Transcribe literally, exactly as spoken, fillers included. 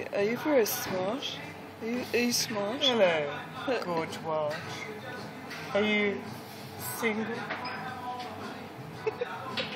Are you very smart? Are you, are you smart? Hello, Gorge Are you single?